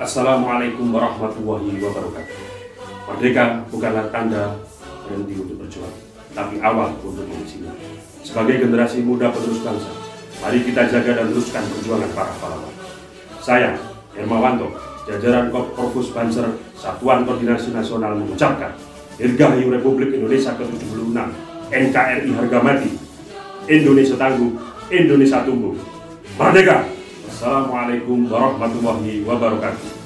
Assalamualaikum warahmatullahi wabarakatuh. Merdeka bukanlah tanda berhenti untuk berjuang, tapi awal untuk mengisinya. Sebagai generasi muda penerus bangsa, mari kita jaga dan teruskan perjuangan para pahlawan. Saya, Hermawanto, jajaran Korpus Banser Satuan Koordinasi Nasional mengucapkan Dirgahayu Republik Indonesia ke-76, NKRI harga mati, Indonesia tangguh, Indonesia tumbuh. Merdeka! Assalamualaikum warahmatullahi wabarakatuh.